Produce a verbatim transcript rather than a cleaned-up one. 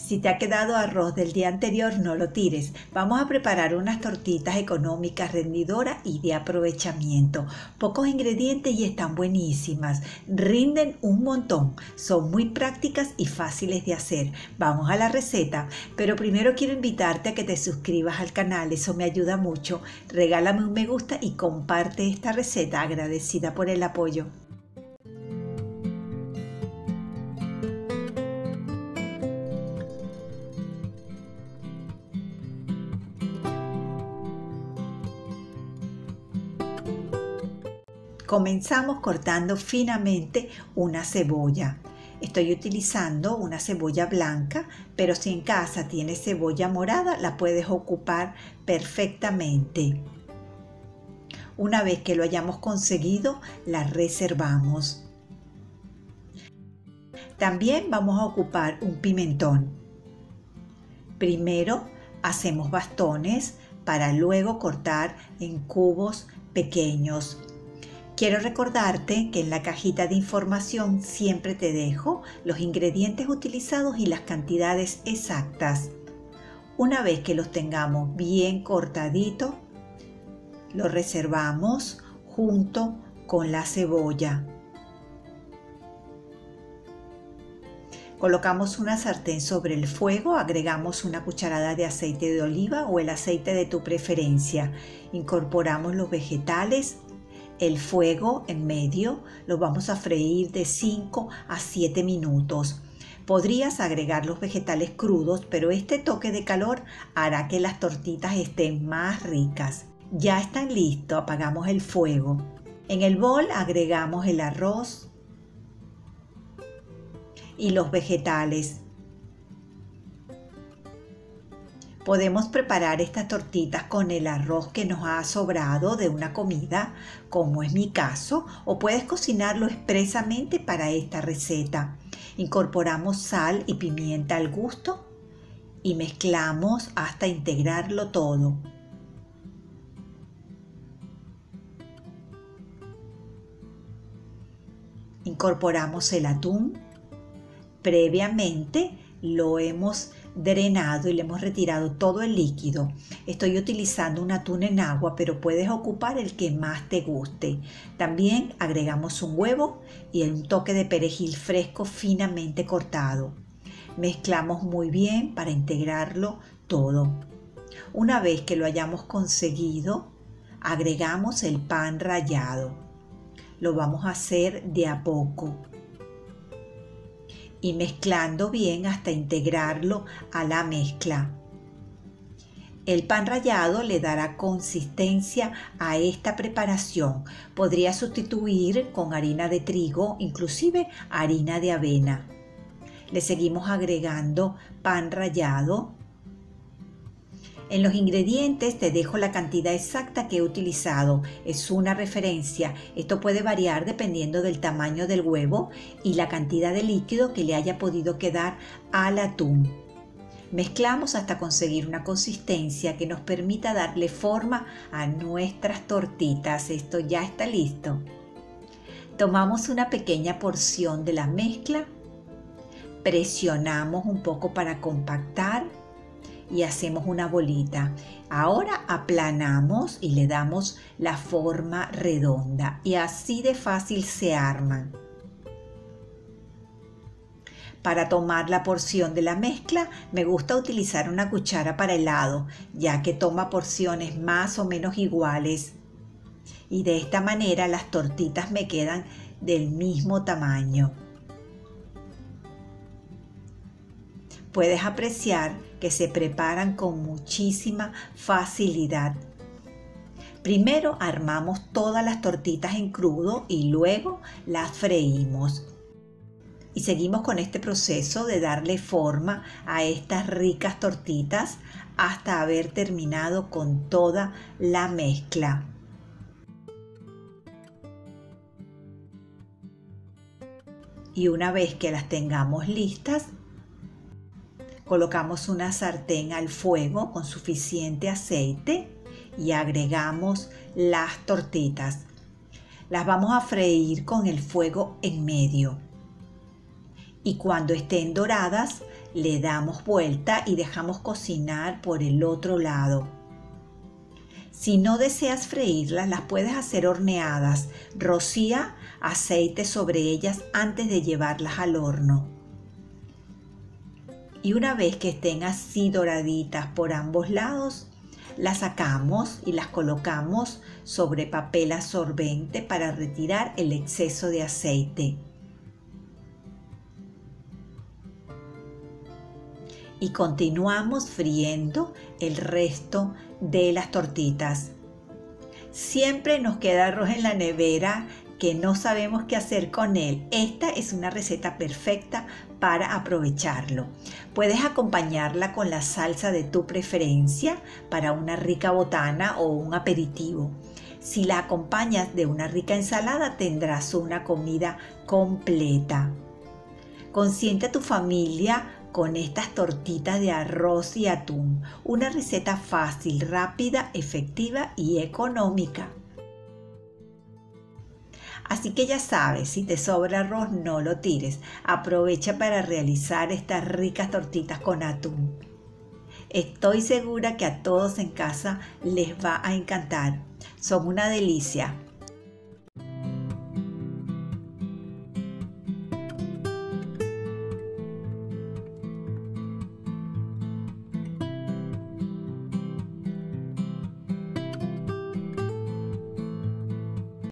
Si te ha quedado arroz del día anterior, no lo tires. Vamos a preparar unas tortitas económicas, rendidoras y de aprovechamiento. Pocos ingredientes y están buenísimas. Rinden un montón. Son muy prácticas y fáciles de hacer. Vamos a la receta, pero primero quiero invitarte a que te suscribas al canal. Eso me ayuda mucho. Regálame un me gusta y comparte esta receta. Agradecida por el apoyo. Comenzamos cortando finamente una cebolla. Estoy utilizando una cebolla blanca, pero si en casa tienes cebolla morada, la puedes ocupar perfectamente. Una vez que lo hayamos conseguido, la reservamos. También vamos a ocupar un pimentón. Primero hacemos bastones para luego cortar en cubos pequeños. Quiero recordarte que en la cajita de información siempre te dejo los ingredientes utilizados y las cantidades exactas. Una vez que los tengamos bien cortaditos, los reservamos junto con la cebolla. Colocamos una sartén sobre el fuego, agregamos una cucharada de aceite de oliva o el aceite de tu preferencia. Incorporamos los vegetales. El fuego en medio lo vamos a freír de cinco a siete minutos. Podrías agregar los vegetales crudos, pero este toque de calor hará que las tortitas estén más ricas. Ya están listos, apagamos el fuego. En el bol agregamos el arroz y los vegetales. Podemos preparar estas tortitas con el arroz que nos ha sobrado de una comida, como es mi caso, o puedes cocinarlo expresamente para esta receta. Incorporamos sal y pimienta al gusto y mezclamos hasta integrarlo todo. Incorporamos el atún. Previamente lo hemos drenado y le hemos retirado todo el líquido. Estoy utilizando un atún en agua, pero puedes ocupar el que más te guste. También agregamos un huevo y un toque de perejil fresco finamente cortado. Mezclamos muy bien para integrarlo todo. Una vez que lo hayamos conseguido, agregamos el pan rallado. Lo vamos a hacer de a poco y mezclando bien hasta integrarlo a la mezcla. El pan rallado le dará consistencia a esta preparación. Podría sustituir con harina de trigo, inclusive harina de avena. Le seguimos agregando pan rallado. En los ingredientes te dejo la cantidad exacta que he utilizado. Es una referencia. Esto puede variar dependiendo del tamaño del huevo y la cantidad de líquido que le haya podido quedar al atún. Mezclamos hasta conseguir una consistencia que nos permita darle forma a nuestras tortitas. Esto ya está listo. Tomamos una pequeña porción de la mezcla, presionamos un poco para compactar y hacemos una bolita. Ahora aplanamos y le damos la forma redonda y así de fácil se arman. Para tomar la porción de la mezcla me gusta utilizar una cuchara para helado, ya que toma porciones más o menos iguales. Y de esta manera las tortitas me quedan del mismo tamaño. Puedes apreciar que se preparan con muchísima facilidad. Primero armamos todas las tortitas en crudo y luego las freímos. Y seguimos con este proceso de darle forma a estas ricas tortitas hasta haber terminado con toda la mezcla. Y una vez que las tengamos listas, colocamos una sartén al fuego con suficiente aceite y agregamos las tortitas. Las vamos a freír con el fuego en medio. Y cuando estén doradas, Le damos vuelta y dejamos cocinar por el otro lado. Si no deseas freírlas, las puedes hacer horneadas. Rocía aceite sobre ellas antes de llevarlas al horno. Y una vez que estén así doraditas por ambos lados, las sacamos y las colocamos sobre papel absorbente para retirar el exceso de aceite. Y continuamos friendo el resto de las tortitas. Siempre nos queda arroz en la nevera que no sabemos qué hacer con él. Esta es una receta perfecta para aprovecharlo. Puedes acompañarla con la salsa de tu preferencia para una rica botana o un aperitivo. Si la acompañas de una rica ensalada, tendrás una comida completa. Consiente a tu familia con estas tortitas de arroz y atún. Una receta fácil, rápida, efectiva y económica. Así que ya sabes, si te sobra arroz, no lo tires. Aprovecha para realizar estas ricas tortitas con atún. Estoy segura que a todos en casa les va a encantar. Son una delicia.